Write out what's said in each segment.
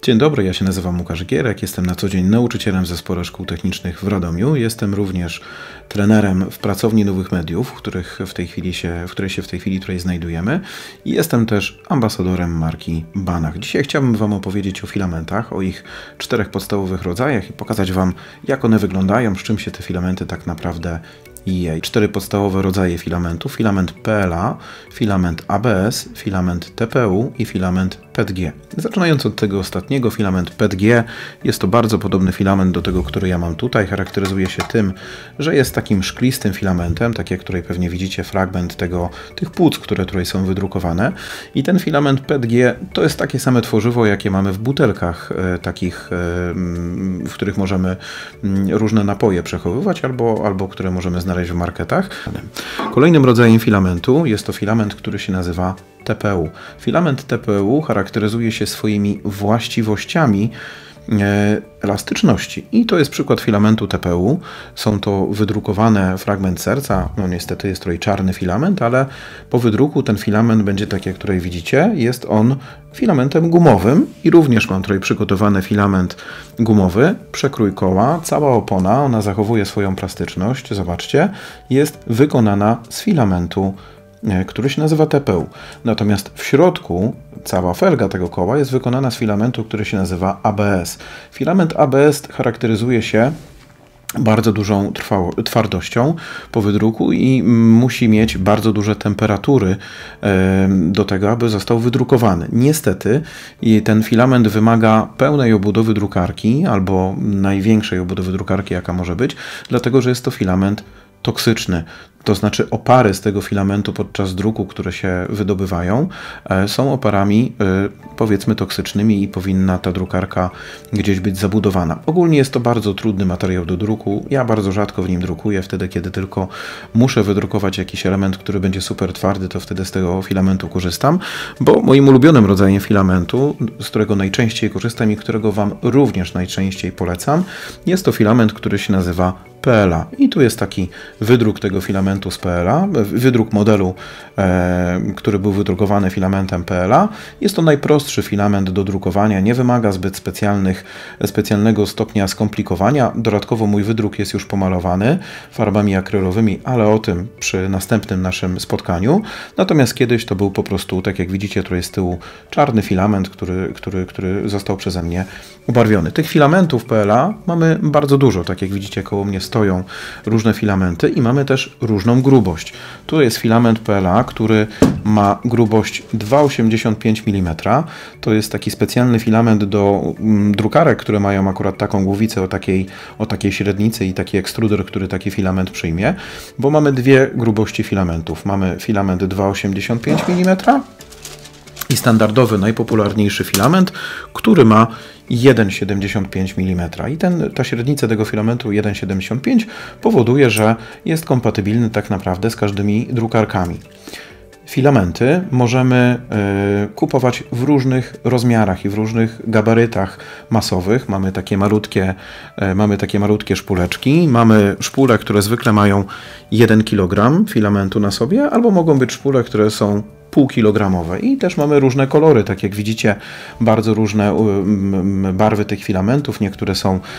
Dzień dobry, ja się nazywam Łukasz Gierek, jestem na co dzień nauczycielem w Zespole Szkół Technicznych w Radomiu. Jestem również trenerem w Pracowni Nowych Mediów, w której się w tej chwili znajdujemy, i jestem też ambasadorem marki Banach. Dzisiaj chciałbym Wam opowiedzieć o filamentach, o ich 4 podstawowych rodzajach i pokazać Wam, jak one wyglądają, z czym się te filamenty tak naprawdę je. 4 podstawowe rodzaje filamentów: filament PLA, filament ABS, filament TPU i filament PETG. Zaczynając od tego ostatniego, filament PETG, jest to bardzo podobny filament do tego, który ja mam tutaj. Charakteryzuje się tym, że jest takim szklistym filamentem, tak jak tutaj pewnie widzicie fragment tych płuc, które tutaj są wydrukowane. I ten filament PETG to jest takie same tworzywo, jakie mamy w butelkach takich, w których możemy różne napoje przechowywać, albo które możemy znaleźć w marketach. Kolejnym rodzajem filamentu jest to filament, który się nazywa TPU. Filament TPU charakteryzuje się swoimi właściwościami elastyczności. I to jest przykład filamentu TPU. Są to wydrukowane fragment serca. No niestety jest tutaj czarny filament, ale po wydruku ten filament będzie, tak jak tutaj widzicie, jest on filamentem gumowym i również mam tutaj przygotowany filament gumowy, przekrój koła, cała opona, ona zachowuje swoją plastyczność, zobaczcie, jest wykonana z filamentu, który się nazywa TPU. Natomiast w środku cała felga tego koła jest wykonana z filamentu, który się nazywa ABS. Filament ABS charakteryzuje się bardzo dużą twardością po wydruku i musi mieć bardzo duże temperatury do tego, aby został wydrukowany. Niestety ten filament wymaga pełnej obudowy drukarki albo największej obudowy drukarki, jaka może być, dlatego że jest to filament toksyczny. To znaczy opary z tego filamentu podczas druku, które się wydobywają, są oparami powiedzmy toksycznymi i powinna ta drukarka gdzieś być zabudowana. Ogólnie jest to bardzo trudny materiał do druku. Ja bardzo rzadko w nim drukuję. Wtedy, kiedy tylko muszę wydrukować jakiś element, który będzie super twardy, to wtedy z tego filamentu korzystam, bo moim ulubionym rodzajem filamentu, z którego najczęściej korzystam i którego Wam również najczęściej polecam, jest to filament, który się nazywa PLA. I tu jest taki wydruk tego filamentu z PLA, wydruk modelu, który był wydrukowany filamentem PLA. Jest to najprostszy filament do drukowania, nie wymaga zbyt specjalnego stopnia skomplikowania. Dodatkowo mój wydruk jest już pomalowany farbami akrylowymi, ale o tym przy następnym naszym spotkaniu. Natomiast kiedyś to był po prostu, tak jak widzicie tutaj z tyłu, czarny filament, który został przeze mnie ubarwiony. Tych filamentów PLA mamy bardzo dużo, tak jak widzicie koło mnie stoją różne filamenty i mamy też różną grubość. Tu jest filament PLA, który ma grubość 2,85 mm. To jest taki specjalny filament do drukarek, które mają akurat taką głowicę o takiej średnicy i taki ekstruder, który taki filament przyjmie, bo mamy dwie grubości filamentów. Mamy filament 2,85 mm i standardowy, najpopularniejszy filament, który ma 1,75 mm. I ta średnica tego filamentu 1,75 powoduje, że jest kompatybilny tak naprawdę z każdymi drukarkami. Filamenty możemy kupować w różnych rozmiarach i w różnych gabarytach masowych. Mamy takie malutkie szpuleczki. Mamy szpule, które zwykle mają 1 kg filamentu na sobie, albo mogą być szpule, które są półkilogramowe. I też mamy różne kolory, tak jak widzicie, bardzo różne barwy tych filamentów. Niektóre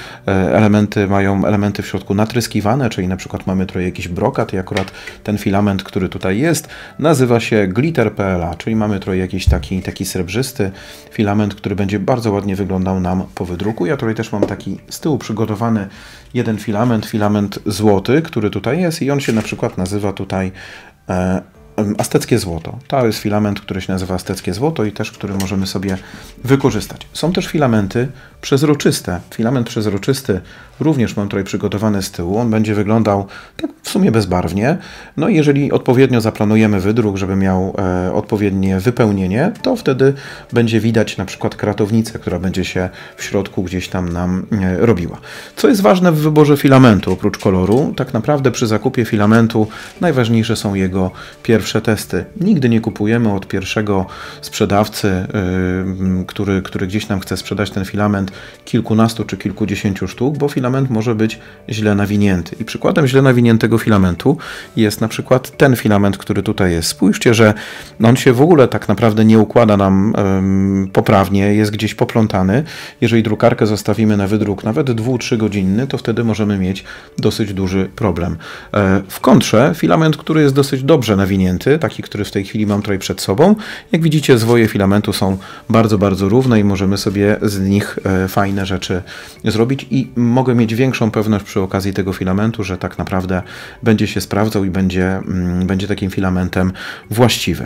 mają elementy w środku natryskiwane, czyli na przykład mamy trochę jakiś brokat i akurat ten filament, który tutaj jest, nazywa się Glitter PLA, czyli mamy trochę jakiś taki srebrzysty filament, który będzie bardzo ładnie wyglądał nam po wydruku. Ja tutaj też mam taki z tyłu przygotowany jeden filament złoty, który tutaj jest i on się na przykład nazywa tutaj azteckie złoto. To jest filament, który się nazywa azteckie złoto i też, który możemy sobie wykorzystać. Są też filamenty przezroczyste. Filament przezroczysty również mam tutaj przygotowany z tyłu. On będzie wyglądał tak w sumie bezbarwnie. No i jeżeli odpowiednio zaplanujemy wydruk, żeby miał odpowiednie wypełnienie, to wtedy będzie widać na przykład kratownicę, która będzie się w środku gdzieś tam nam robiła. Co jest ważne w wyborze filamentu oprócz koloru? Tak naprawdę przy zakupie filamentu najważniejsze są jego pierwsze testy. Nigdy nie kupujemy od pierwszego sprzedawcy, który gdzieś nam chce sprzedać ten filament, kilkunastu czy kilkudziesięciu sztuk, bo filament może być źle nawinięty. I przykładem źle nawiniętego tego filamentu jest na przykład ten filament, który tutaj jest. Spójrzcie, że on się w ogóle tak naprawdę nie układa nam poprawnie, jest gdzieś poplątany. Jeżeli drukarkę zostawimy na wydruk nawet 2-3 godzinny, to wtedy możemy mieć dosyć duży problem. W kontrze filament, który jest dosyć dobrze nawinięty, taki, który w tej chwili mam tutaj przed sobą, jak widzicie, zwoje filamentu są bardzo, bardzo równe i możemy sobie z nich fajne rzeczy zrobić i mogę mieć większą pewność przy okazji tego filamentu, że tak naprawdę będzie się sprawdzał i będzie takim filamentem właściwym.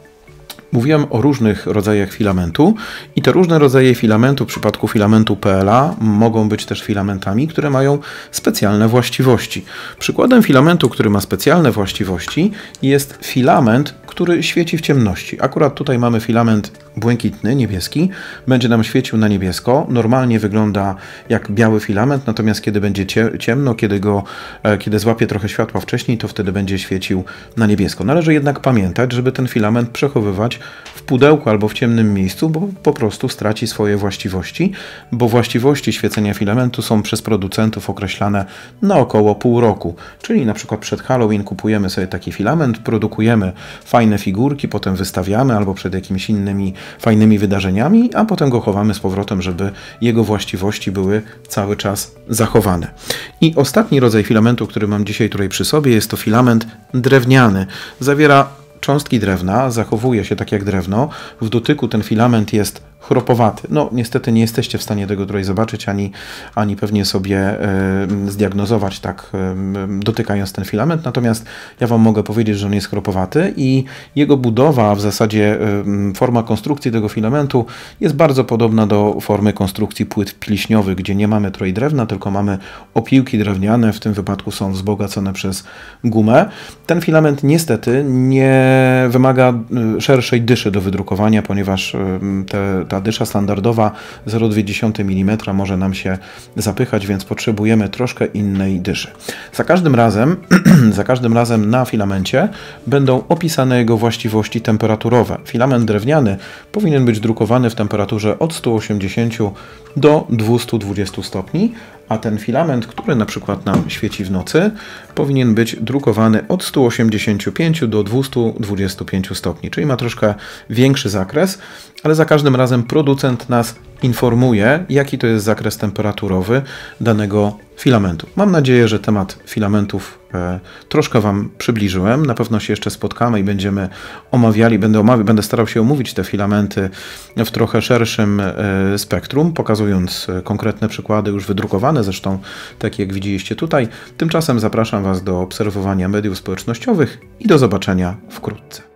Mówiłem o różnych rodzajach filamentu i te różne rodzaje filamentu w przypadku filamentu PLA mogą być też filamentami, które mają specjalne właściwości. Przykładem filamentu, który ma specjalne właściwości, jest filament, który świeci w ciemności. Akurat tutaj mamy filament błękitny, niebieski, będzie nam świecił na niebiesko. Normalnie wygląda jak biały filament, natomiast kiedy będzie ciemno, kiedy złapie trochę światła wcześniej, to wtedy będzie świecił na niebiesko. Należy jednak pamiętać, żeby ten filament przechowywać w pudełku albo w ciemnym miejscu, bo po prostu straci swoje właściwości, bo właściwości świecenia filamentu są przez producentów określane na około pół roku. Czyli na przykład przed Halloween kupujemy sobie taki filament, produkujemy fajne figurki, potem wystawiamy albo przed jakimiś innymi fajnymi wydarzeniami, a potem go chowamy z powrotem, żeby jego właściwości były cały czas zachowane. I ostatni rodzaj filamentu, który mam dzisiaj tutaj przy sobie, jest to filament drewniany. Zawiera cząstki drewna, zachowuje się tak jak drewno. W dotyku ten filament jest chropowaty. No niestety nie jesteście w stanie tego tutaj zobaczyć, ani pewnie sobie zdiagnozować tak dotykając ten filament, natomiast ja Wam mogę powiedzieć, że on jest chropowaty i jego budowa, w zasadzie forma konstrukcji tego filamentu jest bardzo podobna do formy konstrukcji płyt pilśniowych, gdzie nie mamy tutaj drewna, tylko mamy opiłki drewniane, w tym wypadku są wzbogacone przez gumę. Ten filament niestety nie wymaga szerszej dyszy do wydrukowania, ponieważ ta dysza standardowa 0,2 mm może nam się zapychać, więc potrzebujemy troszkę innej dyszy. Za każdym razem na filamencie będą opisane jego właściwości temperaturowe. Filament drewniany powinien być drukowany w temperaturze od 180 do 220 stopni, a ten filament, który na przykład nam świeci w nocy, powinien być drukowany od 185 do 225 stopni, czyli ma troszkę większy zakres, ale za każdym razem producent nas informuje, jaki to jest zakres temperaturowy danego filamentu. Mam nadzieję, że temat filamentów troszkę Wam przybliżyłem. Na pewno się jeszcze spotkamy i będziemy omawiali, będę starał się omówić te filamenty w trochę szerszym spektrum, pokazując konkretne przykłady już wydrukowane, zresztą tak jak widzieliście tutaj. Tymczasem zapraszam Was do obserwowania mediów społecznościowych i do zobaczenia wkrótce.